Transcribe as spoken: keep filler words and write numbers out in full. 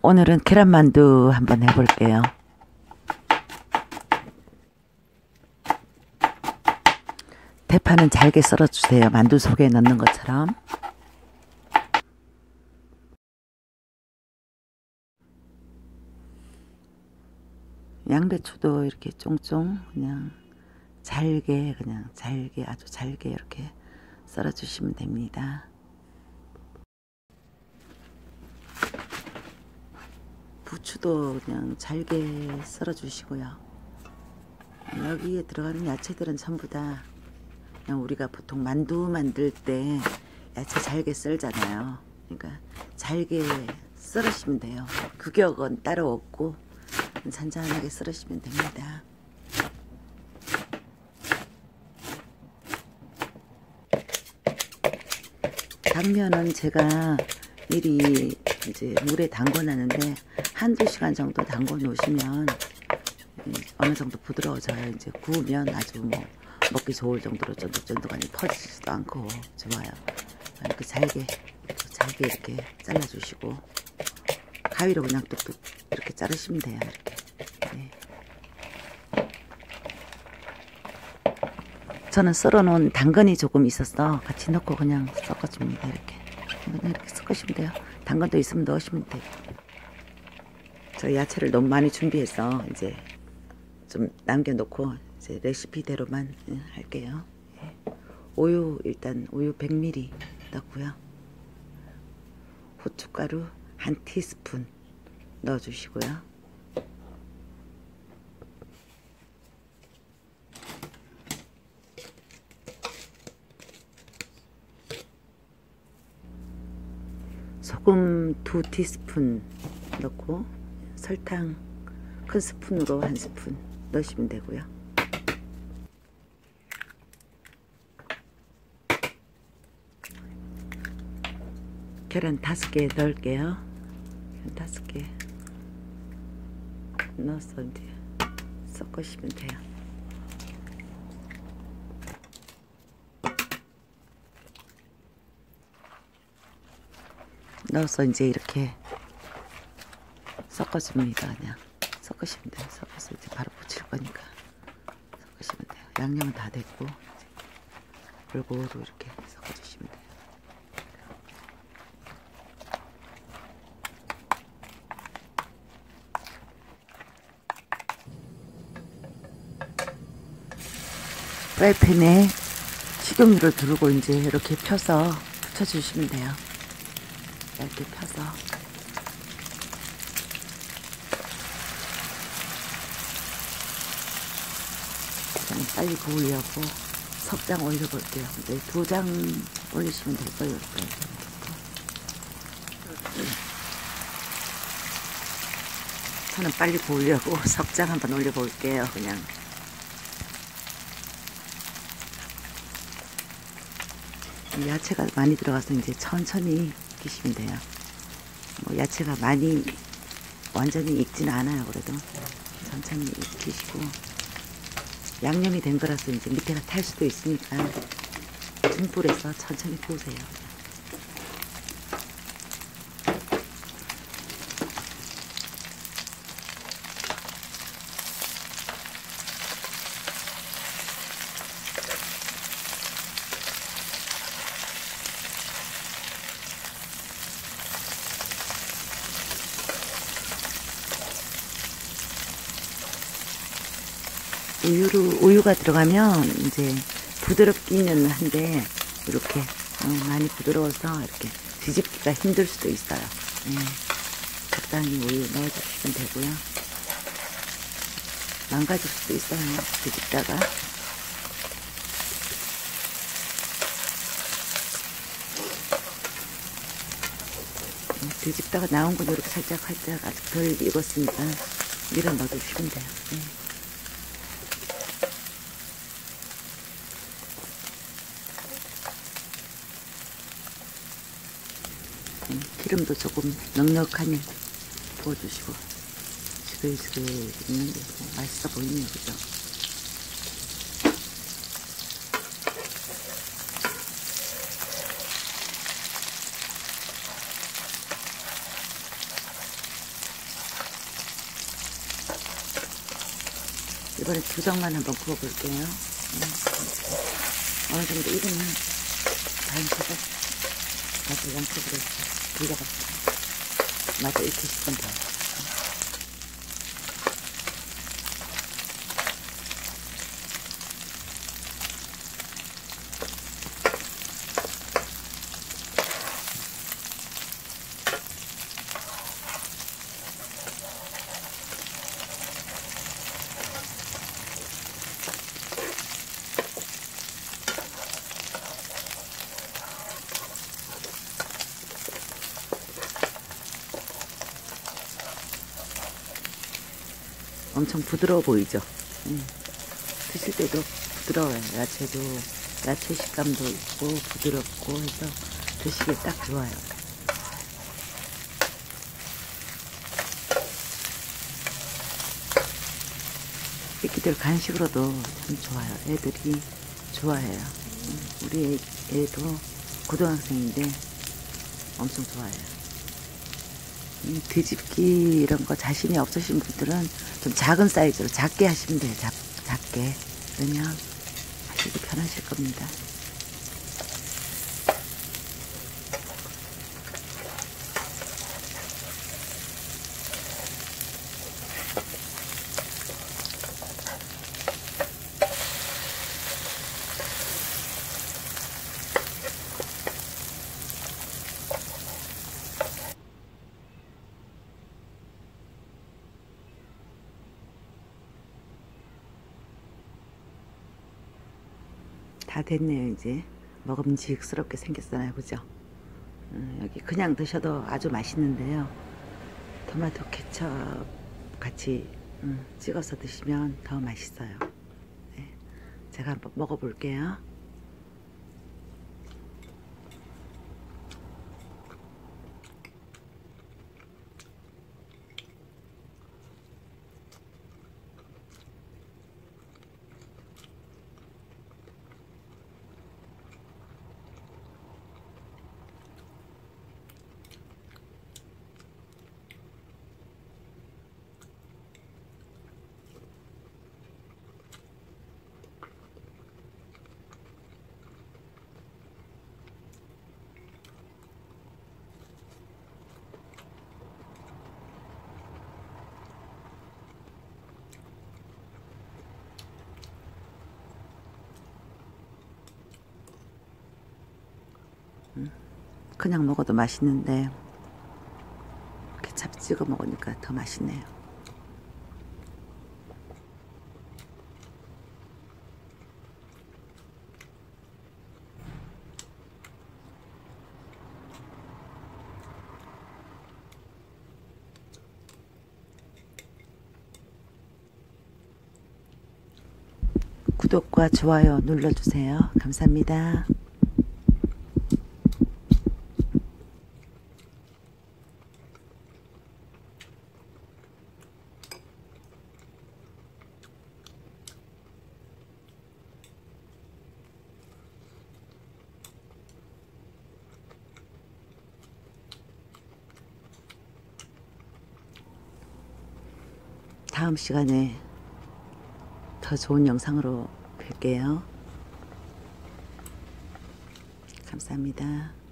오늘은 계란만두 한번 해볼게요. 대파는 잘게 썰어주세요. 만두 속에 넣는 것처럼. 양배추도 이렇게 쫑쫑 그냥 잘게 그냥 잘게 아주 잘게 이렇게 썰어주시면 됩니다. 부추도 그냥 잘게 썰어주시고요. 여기에 들어가는 야채들은 전부 다 그냥 우리가 보통 만두 만들 때 야채 잘게 썰잖아요. 그러니까 잘게 썰으시면 돼요. 규격은 따로 없고 잔잔하게 썰으시면 됩니다. 당면은 제가 미리 이제 물에 담궈 놨는데 한두 시간 정도 담궈 놓으시면 어느 정도 부드러워져요. 이제 구우면 아주 뭐 먹기 좋을 정도로 쫀득쫀득하니 퍼지지도 않고 좋아요. 이렇게 잘게 잘게 이렇게 잘라 주시고 가위로 그냥 뚝뚝 이렇게 자르시면 돼요. 이렇게. 네. 저는 썰어 놓은 당근이 조금 있어서 같이 넣고 그냥 섞어줍니다. 이렇게. 그냥 이렇게 섞으시면 돼요. 당근도 있으면 넣으시면 돼요. 저 야채를 너무 많이 준비해서 이제 좀 남겨놓고 이제 레시피대로만 할게요. 우유 일단 우유 백 밀리리터 넣고요. 후춧가루 한 티스푼 넣어주시고요. 소금 두 티스푼 넣고 설탕 큰 스푼으로 한 스푼 넣으시면 되고요. 계란 다섯 개 넣을게요. 계란 다섯 개 넣어서 이제 섞으시면 돼요. 넣어서 이제 이렇게 섞어줍니다. 그냥 섞으시면 돼요. 섞어서 이제 바로 부칠 거니까 섞으시면 돼요. 양념은 다 됐고 골고루 이렇게 섞어주시면 돼요. 프라이팬에 식용유를 두르고 이제 이렇게 펴서 붙여주시면 돼요. 얇게 펴서. 저는 빨리 구우려고 석장 올려볼게요. 네, 두 장 올리시면 될 거예요. 저는 빨리 구우려고 석장 한번 올려볼게요. 그냥. 야채가 많이 들어가서 이제 천천히 익히시면 돼요. 뭐 야채가 많이 완전히 익지는 않아요. 그래도 천천히 익히시고 양념이 된 거라서 이제 밑에가 탈 수도 있으니까 중불에서 천천히 구우세요. 우유로, 우유가 들어가면 이제 부드럽기는 한데 이렇게 어, 많이 부드러워서 이렇게 뒤집기가 힘들 수도 있어요. 네. 적당히 우유 넣어주시면 되고요. 망가질 수도 있어요. 뒤집다가. 뒤집다가 나온 건 이렇게 살짝 살짝 아직 덜 익었으니까 밀어 넣어주시면 돼요. 네. 기름도 조금 넉넉하니 부어주시고 지글지글 익는데 맛있어 보이네요. 그죠? 이번에 두 장만 한번 구워볼게요. 음, 어느 정도 익으면 반숙을 다시 양쪽으로 돌려갑니다. 마저 익히시면 돼요. 엄청 부드러워 보이죠? 음. 드실 때도 부드러워요. 야채도, 야채 식감도 있고 부드럽고 해서 드시기에 딱 좋아요. 애기들 간식으로도 참 좋아요. 애들이 좋아해요. 음. 우리 애, 애도 고등학생인데 엄청 좋아해요. 이 뒤집기 이런 거 자신이 없으신 분들은 좀 작은 사이즈로 작게 하시면 돼요. 작, 작게. 그러면 하시기 편하실 겁니다. 다 됐네요. 이제 먹음직스럽게 생겼잖아요. 그죠? 음, 여기 그냥 드셔도 아주 맛있는데요. 토마토 케첩 같이 음, 찍어서 드시면 더 맛있어요. 네, 제가 한번 먹어볼게요. 그냥 먹어도 맛있는데 케찹 찍어 먹으니까 더 맛있네요. 구독과 좋아요 눌러주세요. 감사합니다. 다음 시간에 더 좋은 영상으로 뵐게요. 감사합니다.